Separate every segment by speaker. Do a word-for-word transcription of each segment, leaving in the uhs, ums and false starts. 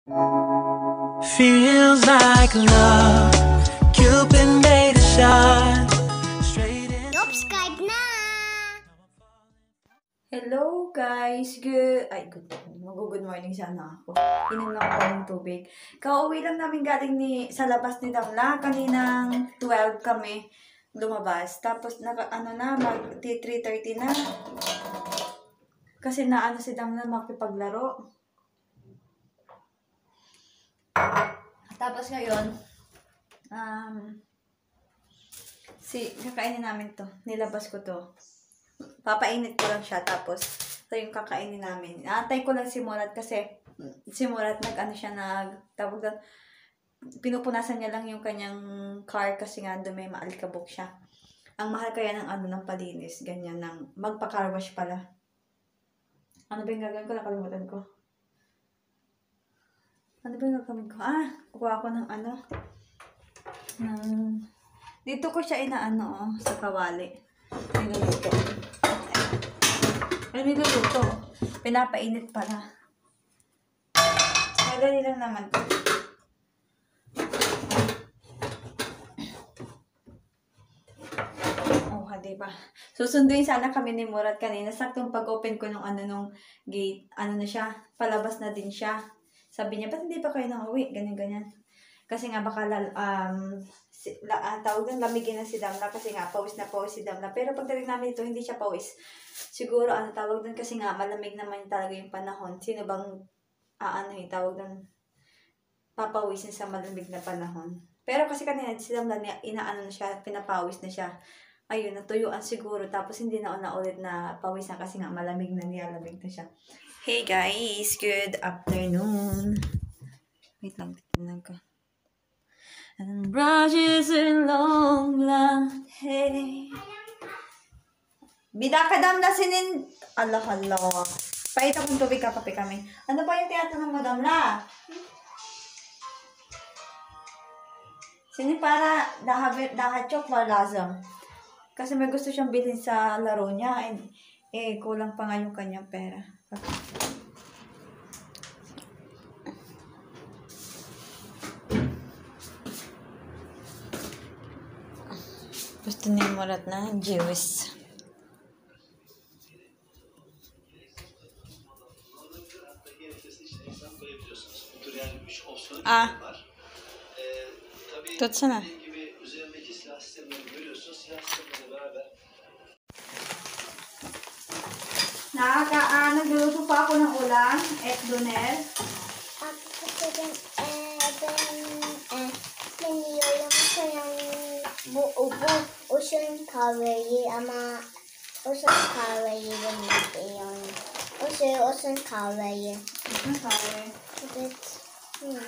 Speaker 1: Feels like love. Cupid made a shot. Straight in.
Speaker 2: Subscribe na!
Speaker 3: Hello guys! Good... Ay, good morning. Mag-good morning sana ako. Inom lang ako ng tubig. Kauwi lang namin galing ni, sa labas ni Damla. Kaninang twelve kami lumabas. Tapos, naka, ano na, mag three thirty na. Kasi naano si Damla makipaglaro. Tapos ngayon, um, si, kakainin namin to. Nilabas ko to. Papainit ko lang siya. Tapos, ito yung kakainin namin. Antay ko lang si Murat kasi si Murat nag-ano siya, nag, tawag doon, pinupunasan niya lang yung kanyang car kasi nga doon may maalikabok siya. Ang mahal kaya ng ano, ng palinis. Ganyan, ng magpa-car wash pala. Ano ba yung gagawin ko? Nakalimutan ko. Ano ba yung gagawin ko? Ah, kukuha ko ng ano. Ng... Dito ko siya inaano, oh, sa kawali. Niluluto. Ay, niluluto. Pinapainit pala. Madali lang naman. Oh, diba? Susunduin sana kami ni Murat kanina. Saktong pag-open ko nung ano nung gate, ano na siya, palabas na din siya. Sabi niya, ba't hindi pa kayo nang-uwi? Ganyan-ganyan. Kasi nga baka um, si, la, uh, tawag ng lamigin na si Damla kasi nga pawis na pawis si Damla. Pero pagdating namin ito, hindi siya pawis. Siguro ano tawag doon kasi nga malamig naman talaga yung panahon. Sino bang uh, ano yung tawag doon papawisin sa malamig na panahon. Pero kasi kanina si Damla inaano na siya, pinapawis na siya. Ayun, natuyuan siguro. Tapos hindi na una ulit na pawisan kasi nga malamig na niyalamig na siya. Hey guys, good afternoon. Wait lang, titignan ko. And brushes in long blonde hair. Bida ka Damla sinin... Allah, Allah. Paita kong tubig, kakape kami. Ano pa yung tinatanong mo, Damla? Sinin para dahachok or lazam. Kasi may gusto siyang bilhin sa laro niya. Eh, eh kulang pa nga yung kanyang pera. Gusto niya Murat na juice. Ah. Tutsana. Nakaka, ah, nagluluto pa ako ng ulam. Et doner.
Speaker 2: Tapos ito din, eh, then, eh, naniyayang ko yung buo-buo. Usun curry, ama, usun curry yung yun. Usun, usun curry.
Speaker 3: Usun curry.
Speaker 2: But, hmm.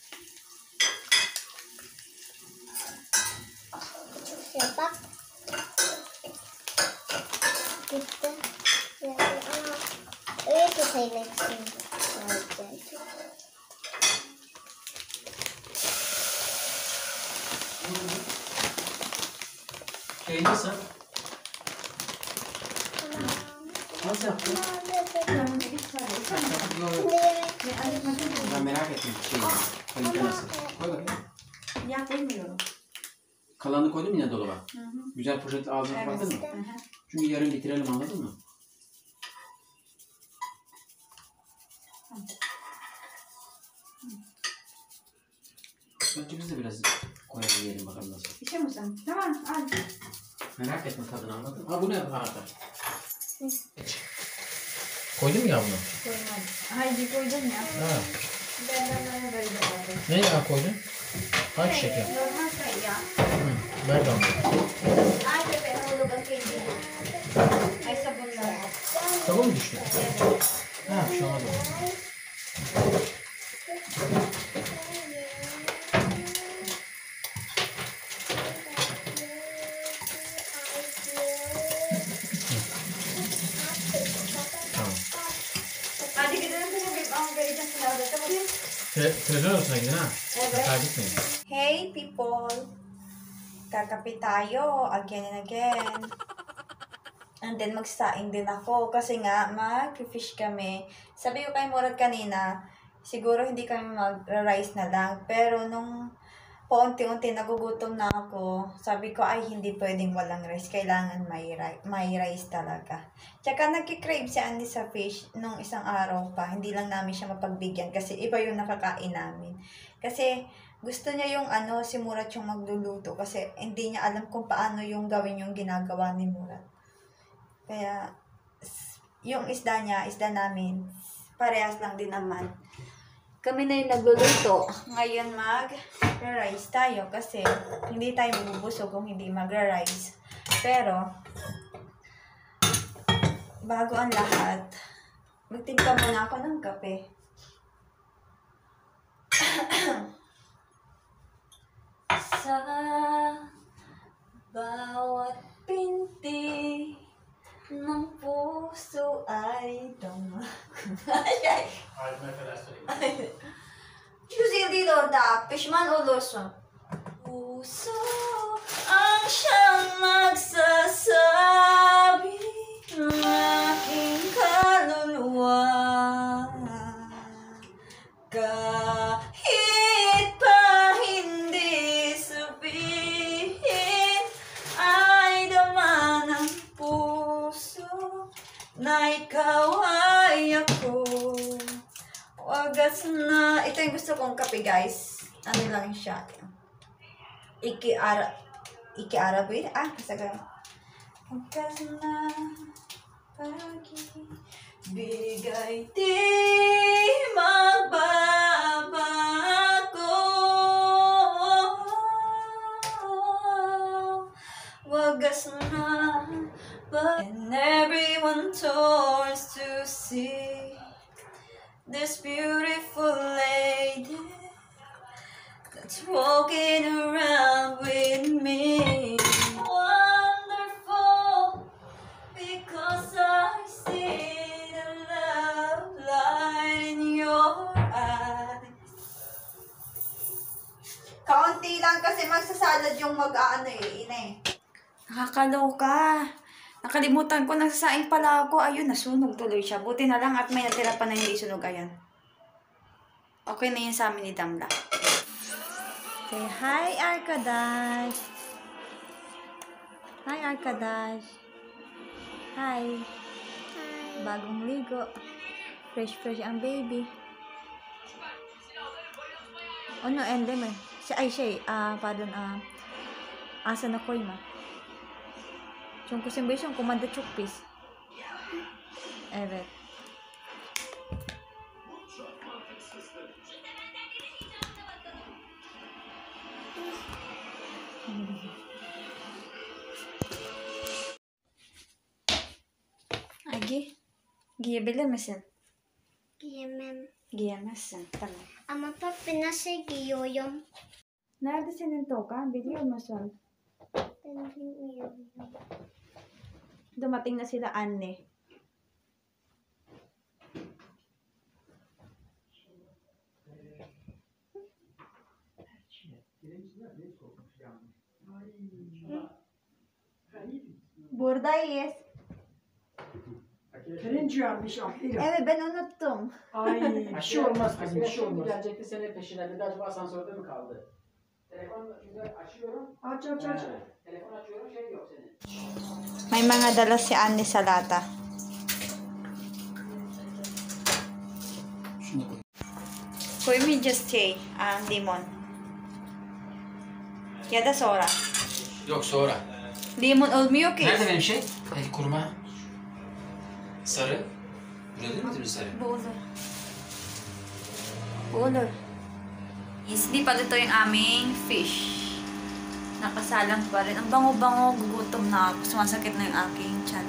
Speaker 2: Sepak. Kita. Yeah, uh, I have to say next thing.
Speaker 4: Şey nasıl? Nasıl yaptın? Ben merak ettim şeyi. Kalite nasıl? Koy bakayım.
Speaker 3: Ya koymuyorum.
Speaker 4: Kalanını koydun mu yine dolaba?
Speaker 3: Hı hı.
Speaker 4: Güzel poşet ağzına
Speaker 3: Evet.
Speaker 4: kapattın mı?
Speaker 3: Hı hı.
Speaker 4: Çünkü yarın bitirelim, anladın mı? Bence biz de biraz koyalım, yiyelim bakalım nasıl.
Speaker 3: İçer misin? Tamam, al.
Speaker 4: Merak etme tadını, anladın mı? Ha bu ne harika? Koydun mu ya bunu?
Speaker 3: Koymam. Haydi koydum ya.
Speaker 4: Ha.
Speaker 3: Benden bana böyle oldu.
Speaker 4: Ne ya koydun? Hangi şeker?
Speaker 3: Normal şey ya.
Speaker 4: Hı. Ver bana.
Speaker 3: Ay bebe, hulugan kendi. Ay sabunlar.
Speaker 4: Sabun mu düştü? Ha, şu an oldu.
Speaker 3: Hadi gidelim kızım. Ang vereceğim sınavda. Tamam.
Speaker 4: Televizyon odasına gidin ha.
Speaker 3: Evet.
Speaker 4: Kaybetmeyin.
Speaker 3: Hey people! Kakape tayo again and again. And then magsaing din ako kasi nga mag-fish kami. Sabi ko kay Murat kanina, siguro hindi kami mag-rice na lang. Pero nung paunti-unti nagugutom na ako, sabi ko ay hindi pwedeng walang rice. Kailangan may, ri- may rice talaga. Tsaka nagkikrave si Andy sa fish nung isang araw pa. Hindi lang namin siya mapagbigyan kasi iba yung nakakain namin. Kasi gusto niya yung ano, si Murat yung magluluto. Kasi hindi niya alam kung paano yung gawin yung ginagawa ni Murat. Kaya s- yung isda niya, isda namin, parehas lang din naman. Kami na yung nagluluto. Ngayon mag-rice tayo kasi hindi tayo mabubusog kung hindi mag-rice. Pero, bago ang lahat, magtimpla muna ako ng kape. Sa bawat pinti ng puso ay dumakuhay. Usually, Lord, Fishman o Lawson? Puso ang siyang magsasabi ng aking kaluluwa. Kahit pa hindi sabihin, ay dama ng puso na ikaw ay ako. Wagas na, ito yung gusto kong kape, guys. Ano lang siya. Iki-ara, iki-ara ba yun? Ah, kasaga. Wagas na, pagi, bigay di magbabago. Wagas na, and everyone turns to see this beautiful lady that's walking around with me. Wonderful, because I see the love light in your eyes. Kaunti lang kasi magsasalad yung mag-aano eh, ina eh. Nakakaloka. Nakalimutan ko, nagsasaing pala ako. Ayun, nasunog tuloy siya. Buti na lang at may natira pa na hindi sunog. Ayan. Okay na yun sa amin ni Damla. Say hi, Arkadash. Hi, Arkadash. Hi.
Speaker 2: Hi.
Speaker 3: Bagong ligo. Fresh, fresh ang baby. Ano, endem eh. Siya, ay, siya eh. Ah, pardon, ah. Asa na koy ma. Yung kusim yung kumanda chukpis. Evet. Agi, giyebilir misin?
Speaker 2: Giyemem.
Speaker 3: Giyemezsin. Tamam.
Speaker 2: Ama papi nasıl giyiyorum?
Speaker 3: Nerede senin tokan? Biliyor musun?
Speaker 2: Ben bilmiyorum.
Speaker 3: Dumating na sila Anne. Buradayız.
Speaker 5: Pirinç yanmış aklıyla.
Speaker 3: Evet, ben unuttum.
Speaker 5: Ay bir şey olmaz kızım, bir şey olmaz.
Speaker 6: Gelecekti senin peşine. Bir de acaba asansörde mi kaldı? Telefon şimdi açıyorum.
Speaker 5: Aç aç aç.
Speaker 6: He, telefon açıyorum, şey yok senin.
Speaker 3: May mga dala si Anne sa lata.
Speaker 4: Şunu koy.
Speaker 3: Koymayacağız şey, ah, limon. Ya da sonra.
Speaker 4: Yok sonra.
Speaker 3: Limon olmuyor ki.
Speaker 4: Nerede benim şey? Hadi kuruma. Sarı. Burada değil mi ödülü sarı?
Speaker 3: Bu olur. Bu olur. Hindi pa dito yung aming fish. Nakasalang pa rin. Ang bango-bango, gugutom na ako. Sumasakit na yung aking chan.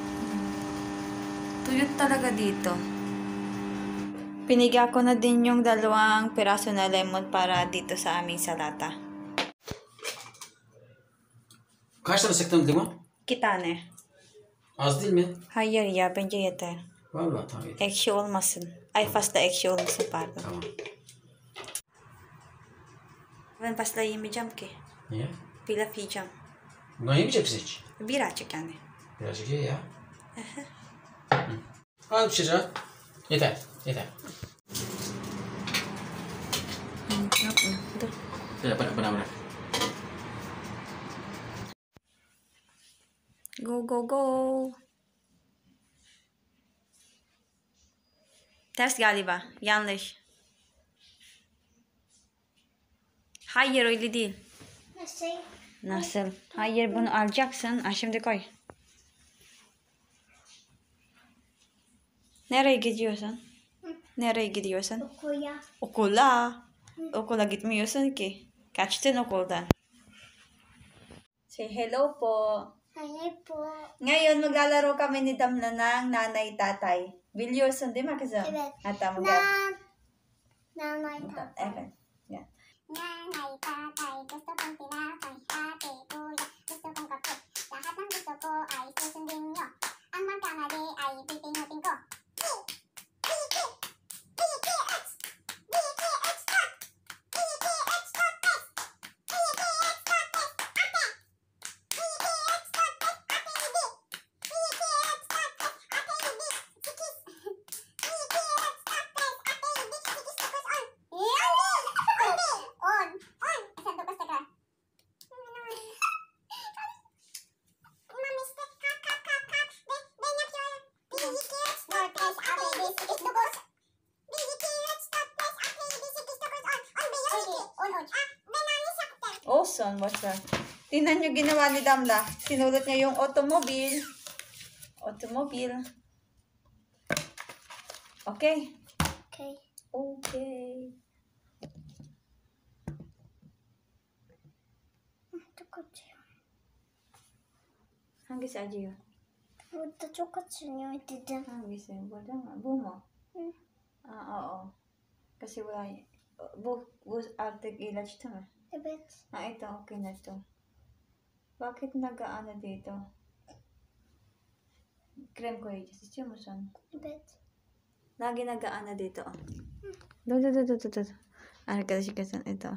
Speaker 3: Tuyot talaga dito. Pinigyan ko na din yung dalawang piraso na lemon para dito sa aming salata.
Speaker 4: Kaç tane sıktın limon?
Speaker 3: İki tane.
Speaker 4: Az değil mi?
Speaker 3: Hayır ya, bence yeter.
Speaker 4: Vallahi tamam. yeter.
Speaker 3: Ekşi olmasın. Ay, fazla ekşi olmasın, pardon.
Speaker 4: Tamam.
Speaker 3: Ben fazla yemeyeceğim ki.
Speaker 4: Niye?
Speaker 3: Pilav yiyeceğim.
Speaker 4: Bundan yemeyecek misin hiç?
Speaker 3: Birazcık yani.
Speaker 4: Birazcık ye ya. Hı. Al pişir ha. Yeter. Yeter.
Speaker 3: Yok mu? Dur.
Speaker 4: Ya, benar, benar, benar.
Speaker 3: Go go go. Ters galiba. Yanlış. Hayır öyle değil.
Speaker 2: Nasıl?
Speaker 3: Nasıl? Hayır bunu alacaksın. Ha, şimdi koy. Nereye gidiyorsun? Nereye gidiyorsun?
Speaker 2: Okuya.
Speaker 3: Okula. Okula gitmiyorsun ki. Kaçtın okuldan. Say hello po.
Speaker 2: Hayır po.
Speaker 3: Ngayon, maglalaro kami ni Damla ng Nanay Tatay. Biliyorsun değil mi kızım?
Speaker 2: Evet.
Speaker 3: Hatta mag-
Speaker 2: Nan. Nanay tatay.
Speaker 3: Evet. Yan.
Speaker 2: Nanay tatay, gusto kong tinapay. Ate, kuya, gusto kong kape. Lahat ng gusto ko ay susundin nyo. Ang magkamali ay pipinutin ko.
Speaker 3: Olsun, boşver. Tingnan nyo ginawa ni Damla. Sinulot niya yung automobile. Automobile. Okay.
Speaker 2: Okay.
Speaker 3: Okay.
Speaker 2: 똑같이.
Speaker 3: Hangisi acıyor?
Speaker 2: Burada çok açılıyor dedim.
Speaker 3: Hangisi? Burada mı? Bu mu?
Speaker 2: Hı.
Speaker 3: Aa, oo. Kasi wala. Bu, bu artık ilaçtı mı?
Speaker 2: Evet.
Speaker 3: Ah, ito. Okay na ito. Bakit nag-ano dito? Krem ko yun. Istiyor mo son?
Speaker 2: Evet.
Speaker 3: Lagi nag-ano dito. Do, do, do, do, do, do. Arkadaşlar ito.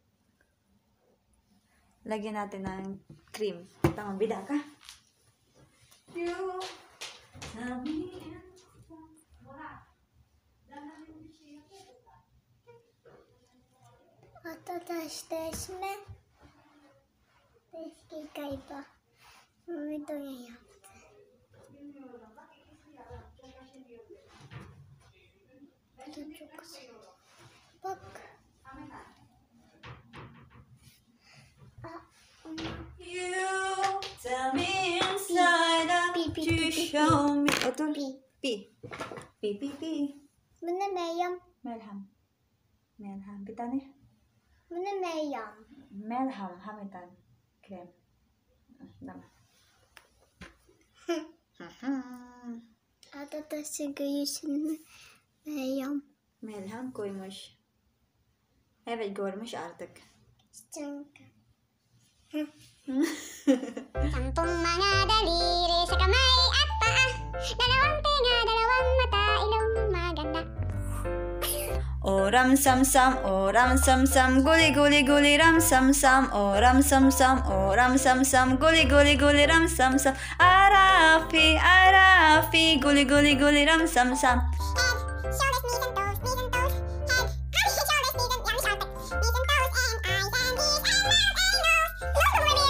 Speaker 3: Lagyan natin ng cream. Tamang bida ka? You tell me.
Speaker 2: Arkadaşlarıma beş dakika videoya yaptı. Bu da çok güzel. Bak.
Speaker 3: You tell me inside out
Speaker 2: Pi, pi,
Speaker 3: to
Speaker 2: pi, pi,
Speaker 3: show me. Otur.
Speaker 2: Pi.
Speaker 3: Pi. Pi, pi, pi.
Speaker 2: Bu ne Meryem?
Speaker 3: Melham. Melham. Bir tane.
Speaker 2: Bu ne Meryem?
Speaker 3: Melham. Ham bir tane. Krem. Tamam.
Speaker 2: Arkadaşlar görüyorsunuz Meryem.
Speaker 3: Melham koymuş. Evet görmüş artık.
Speaker 2: Çünkü.
Speaker 7: Sampung mga daliri sa kamay at paa. Dalawang tenga, dalawang mata, ilong maganda.
Speaker 3: Oram sam sam, oram sam sam, guli guli guli ram sam sam, oram sam sam, oram sam sam, guli guli guli ram sam sam, arafi arafi, guli guli guli ram sam sam.
Speaker 7: Head, shoulders, knees and toes, knees and toes. Head, head, shoulders, knees and, yang shoulders. Knees and toes and eyes and ears and mouth and nose. Nose mo reveal.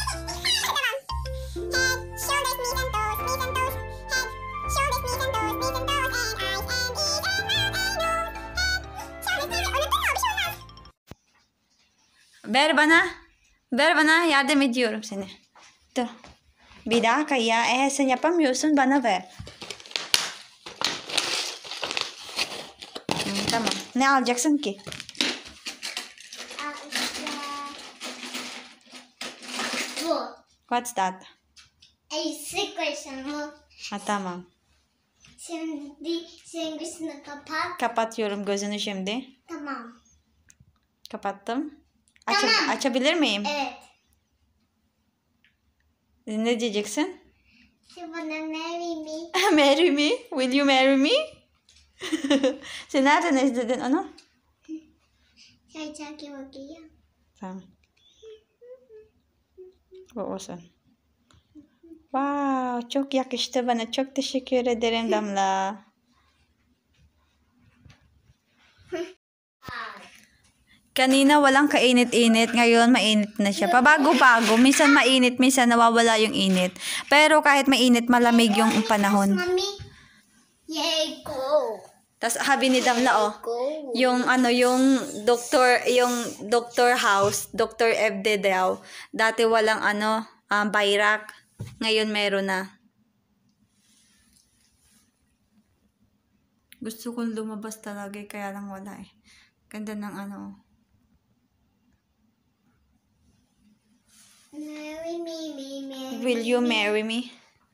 Speaker 7: Head, shoulders, knees and toes, knees and toes. Head, shoulders, knees and toes, knees and toes and eyes and ears and mouth and nose. Head, shoulders, knees and, unuttun mu? Bir şey olmaz.
Speaker 3: Ver bana, ver bana, yardım ediyorum seni. Dur. Bir dakika ya, eğer sen yapamıyorsun bana ver. Hmm, tamam. Ne alacaksın ki?
Speaker 2: Aa, işte. Bu.
Speaker 3: What's that?
Speaker 2: Eksik koysun bu.
Speaker 3: Ha tamam.
Speaker 2: Şimdi senin gözünü kapat.
Speaker 3: Kapatıyorum gözünü şimdi.
Speaker 2: Tamam.
Speaker 3: Kapattım. Aça-
Speaker 2: Tamam.
Speaker 3: Açabilir miyim?
Speaker 2: Evet.
Speaker 3: Ne diyeceksin?
Speaker 2: Şimdi bana marry me.
Speaker 3: Marry me? Will you marry me? Sen nereden izledin onu?
Speaker 2: Çay çaki bakayım.
Speaker 3: Tamam. Bu olsun. Wow, çok yakıştı bana. Çok teşekkür ederim Damla. Kanina walang kainit-init, ngayon mainit na siya. Pabago-bago, minsan mainit, minsan nawawala yung init. Pero kahit mainit, malamig yung panahon.
Speaker 2: Mommy. Yay, go.
Speaker 3: Tapos habi ni Damla, oh, yung ano, yung doctor, yung doctor house, Doctor F D daw, dati walang ano, um, bayrak, ngayon meron na. Gusto kong lumabas talaga, eh, kaya lang wala eh. Ganda ng ano.
Speaker 2: Marry me, me, me.
Speaker 3: Will you marry me?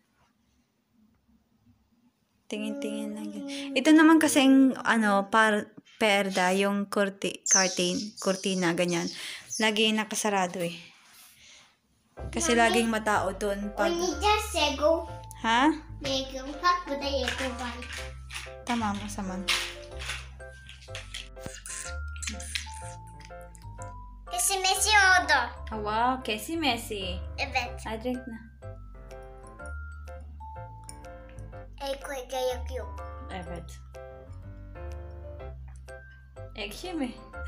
Speaker 3: Tingin-tingin lang yan. Ito naman kasing, ano, par, perda, yung kurti, curtain, kurtina, ganyan. Lagi nakasarado eh. Kasi laging matao dun. Pag,
Speaker 2: When you just say go,
Speaker 3: ha?
Speaker 2: they go hot, but they go right.
Speaker 3: Tama mo saman.
Speaker 2: Kasi Messi order.
Speaker 3: Oh, wow, kesi Messi.
Speaker 2: Evet.
Speaker 3: Adret na.
Speaker 2: El koyga yakıyor.
Speaker 3: Evet. Ekşi mi?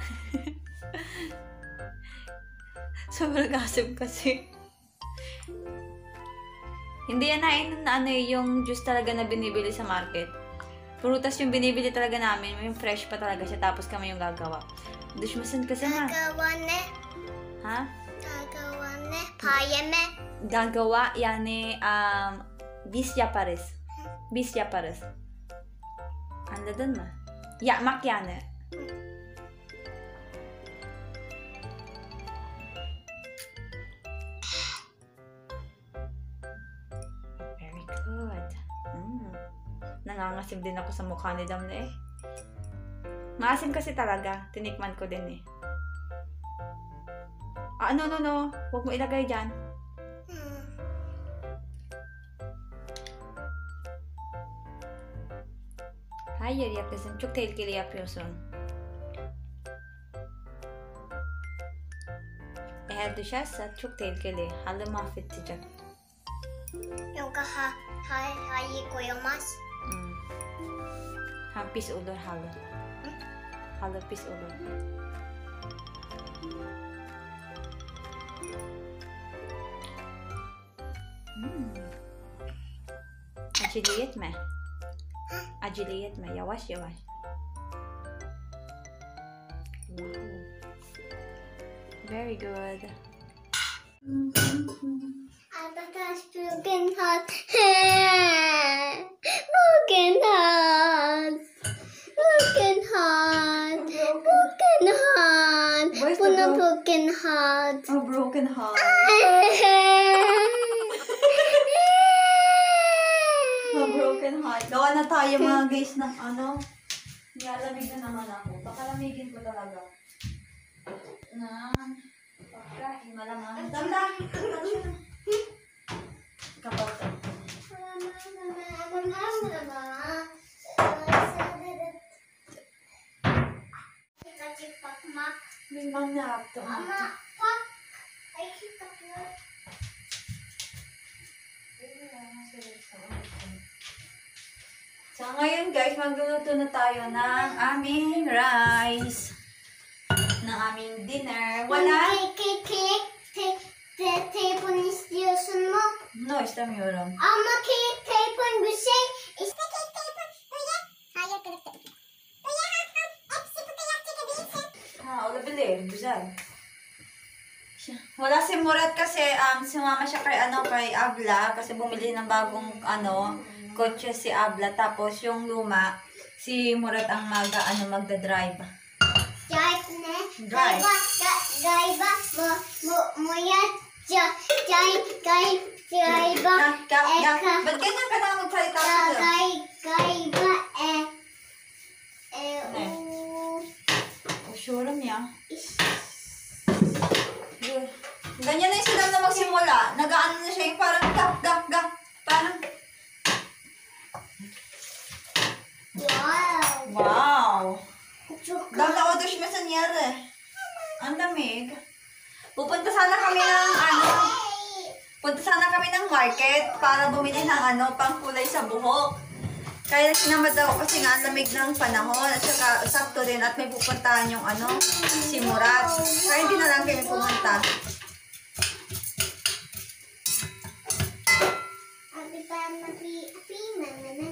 Speaker 3: Sobrang asim kasi. Hindi yan nain na ano eh, yung juice talaga na binibili sa market. Prutas yung binibili talaga namin, yung fresh pa talaga siya, tapos kami yung gagawa. Düşmesin kasi nga.
Speaker 2: Gagawa ne?
Speaker 3: Ha?
Speaker 2: Gagawa ne? Payeme.
Speaker 3: Gagawa yani um, biz yaparız. Biz yaparız. Anladın mı? Yapmak yani. Very good. Mm. Nangangasim din ako sa mukha ni Damla eh. Maasim kasi talaga. Tinikman ko din eh. Ah, no, no, no. Huwag mo ilagay dyan.
Speaker 2: Hmm.
Speaker 3: Hayır yapıyorsun. Çok tehlikeli yapıyorsun. Eğer düşerse çok tehlikeli. Halı mahvedecek.
Speaker 2: Yok ha, hay, hayır koyamaz.
Speaker 3: Hmm. Ha, pis olur halı. Halı pis olur. Hmm. Acele etme. Acele etme. Yavaş yavaş. Wow. Very good.
Speaker 2: Arkadaş bugün hat. Bugün hat. Bugün hat. Bugün hat.
Speaker 3: Where's the
Speaker 2: Buna
Speaker 3: bro-
Speaker 2: bugün hat.
Speaker 3: A broken heart. A broken heart. Gawa na tayo mga guys ng ano. Nilalamig na naman ako. Pakalamigin ko talaga. Na pagkain malamang. Tanda! Kapag Mimang na ito.
Speaker 2: Ama bak. Ay kapıyor.
Speaker 3: So ngayon guys, magluluto na tayo ng aming rice. Ng aming dinner. Wala?
Speaker 2: Kek kek kek te telefon istiyorsun mu?
Speaker 3: No, istemiyorum.
Speaker 2: Ama kek telefon güzel. İşte kek telefon böyle. Hayır kırıktı. Böyle hafif hepsi bu kadar çekebilirsin.
Speaker 3: Ha, olabilir. Güzel. Wala si Murat kasi um, sumama siya kay, ano, kay Abla kasi bumili ng bagong ano, kotse si Abla. Tapos yung luma, si Murat ang mag, ano, magda-drive.
Speaker 2: Drive ne?
Speaker 3: Drive.
Speaker 2: Galiba, ga- galiba mo, mo, mo ya, ja, jay, gay, galiba,
Speaker 3: Ka, ka, ka,
Speaker 2: eka,
Speaker 3: ba't ganyan ka na magsalita
Speaker 2: ga,
Speaker 3: dito?
Speaker 2: gay, galiba, e, e,
Speaker 3: Ne?
Speaker 2: u,
Speaker 3: Usuram ya. Ganyan na yung sila na magsimula. Nag-ano na siya yung parang gak, gak, gak. Parang,
Speaker 2: wow.
Speaker 3: wow.
Speaker 2: Çok
Speaker 3: Damla o dush sa niyari. Ang lamig. Pupunta sana kami ng ano, punta sana kami ng market para bumili ng ano, pang kulay sa buhok. Kaya sinamad ako kasi nga ang lamig ng panahon at saka sakto din at may pupuntahan yung ano, si Murat. Kaya hindi na lang kami pumunta.
Speaker 2: Abi pa mapi-api mana.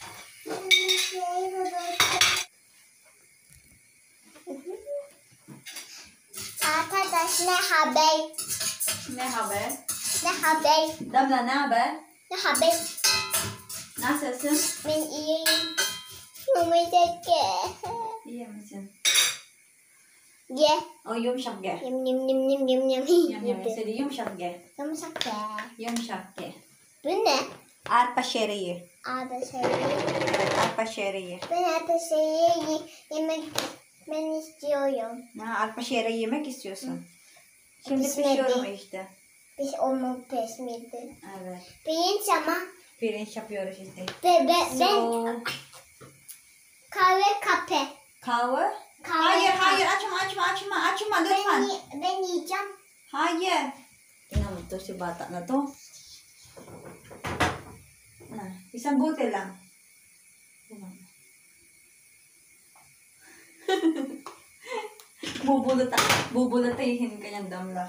Speaker 2: Arkadaş ne haber?
Speaker 3: Ne haber?
Speaker 2: Ne haber?
Speaker 3: Damla ne haber?
Speaker 2: Ne haber?
Speaker 3: Nasılsın?
Speaker 2: Ben iyiyim. Yumuşak
Speaker 3: İyi misin?
Speaker 2: ye.
Speaker 3: O yumuşak ge.
Speaker 2: Yum yum yum yum yum yum.
Speaker 3: Yum yum. Söyle yumuşak ge.
Speaker 2: Yumuşak ye.
Speaker 3: Yumuşak ge.
Speaker 2: Bu ne?
Speaker 3: Arpa şereyi.
Speaker 2: Abi şey.
Speaker 3: Evet, arpa şereyi.
Speaker 2: Ben hep şeyi yemek ben istiyorum.
Speaker 3: Ha, arpa şereyi yemek istiyorsun. Şimdi
Speaker 2: Pişmedi.
Speaker 3: pişiyorum işte.
Speaker 2: Biz onu pişmedi.
Speaker 3: Evet.
Speaker 2: Pirinç ama
Speaker 3: Pirinç yapıyoruz işte.
Speaker 2: be, be, ben
Speaker 3: So,
Speaker 2: kahve kape.
Speaker 3: kahve?
Speaker 2: Kahve.
Speaker 3: Hayır, hayır. Açma, açma, açma. Açma
Speaker 2: Ben,
Speaker 3: lütfen.
Speaker 2: yi- ben yiyeceğim.
Speaker 3: Hayır. Tingnan mo to si bata na to. Na, isang bote lang. Bubulot bubulatayin ka niyang damla.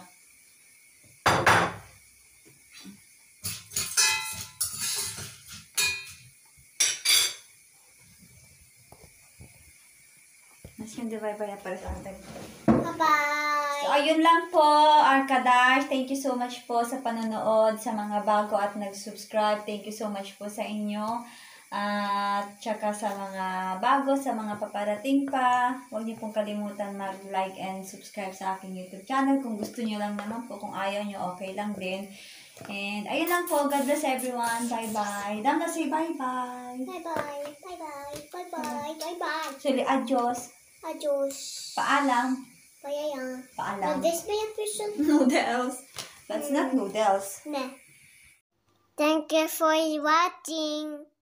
Speaker 3: Mas yung divide para sa atin.
Speaker 2: Bye-bye.
Speaker 3: So, ayun lang po, Arkadash. Thank you so much po sa panonood, sa mga bago at nag-subscribe. Thank you so much po sa inyo. At tsaka sa mga bago, sa mga paparating pa, huwag niyo pong kalimutan mag-like and subscribe sa aking YouTube channel. Kung gusto niyo lang naman po, kung ayaw niyo, okay lang din. And ayun lang po. God bless everyone. Bye-bye. Damna say bye-bye.
Speaker 2: Bye-bye. Bye-bye. Bye-bye. Bye-bye.
Speaker 3: Actually, adios.
Speaker 2: Adios.
Speaker 3: Paalam.
Speaker 2: Payaya.
Speaker 3: Paalam.
Speaker 2: Noodles ba yung person?
Speaker 3: Noodles. That's not noodles.
Speaker 2: Ne. Thank you for watching.